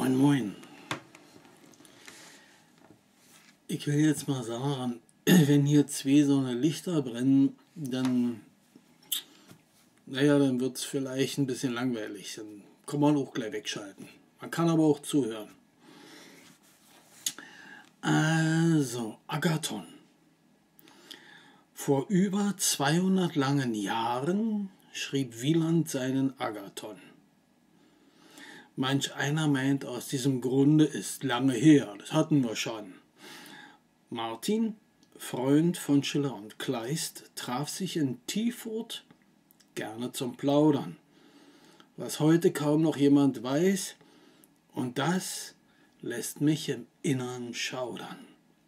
Moin Moin. Ich will jetzt mal sagen, wenn hier zwei so eine Lichter brennen, dann wird es vielleicht ein bisschen langweilig. Dann kann man auch gleich wegschalten. Man kann aber auch zuhören. Also, Agathon. Vor über 200 langen Jahren schrieb Wieland seinen Agathon. Manch einer meint, aus diesem Grunde ist lange her, das hatten wir schon. Martin, Freund von Schiller und Kleist, traf sich in Tiefurt gerne zum Plaudern, was heute kaum noch jemand weiß, und das lässt mich im Innern schaudern.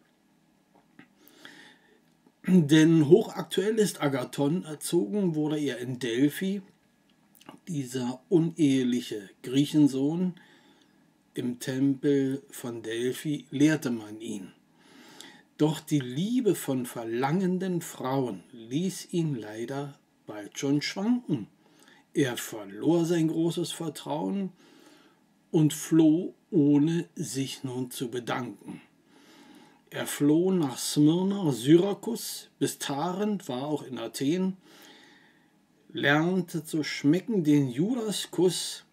Denn hochaktuell ist Agathon, erzogen wurde er in Delphi, dieser uneheliche Griechensohn. Im Tempel von Delphi lehrte man ihn. Doch die Liebe von verlangenden Frauen ließ ihn leider bald schon schwanken. Er verlor sein großes Vertrauen und floh, ohne sich nun zu bedanken. Er floh nach Smyrna, Syrakus, bis Tarent, war auch in Athen, lernte zu schmecken den Judaskuss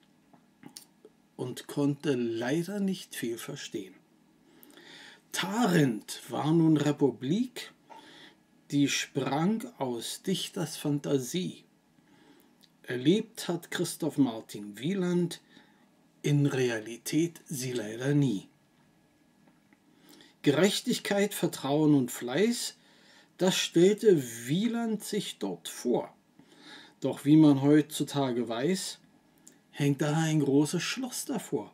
und konnte leider nicht viel verstehen. Tarent war nun Republik, die sprang aus Dichters Fantasie. Erlebt hat Christoph Martin Wieland in Realität sie leider nie. Gerechtigkeit, Vertrauen und Fleiß, das stellte Wieland sich dort vor. Doch wie man heutzutage weiß, hängt da ein großes Schloss davor.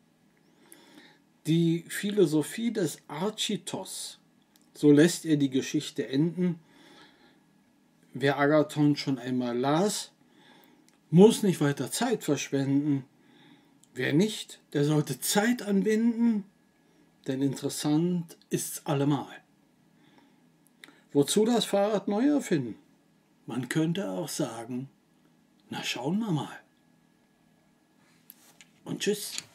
Die Philosophie des Archytos, so lässt er die Geschichte enden. Wer Agathon schon einmal las, muss nicht weiter Zeit verschwenden. Wer nicht, der sollte Zeit anwenden, denn interessant ist's allemal. Wozu das Fahrrad neu erfinden? Man könnte auch sagen, na schauen wir mal. Und tschüss.